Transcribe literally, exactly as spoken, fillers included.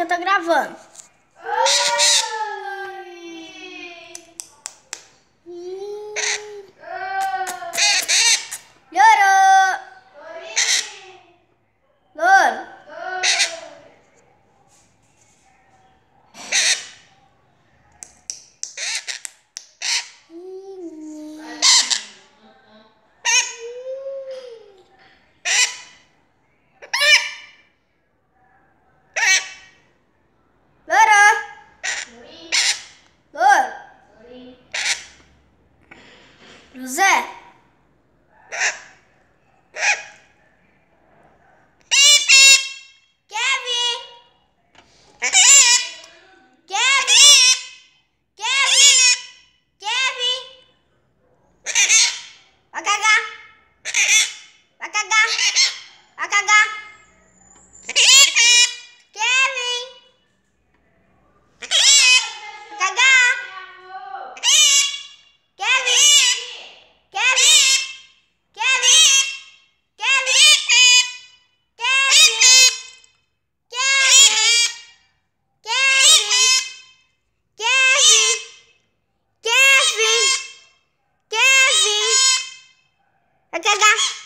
eu tô gravando. Loro! Loro! José. Kevin. Kevin. Kevin. Kevin. Vai cagar. Vai cagar. Vai cagar. Kevin. Vai cagar. Vai cagar.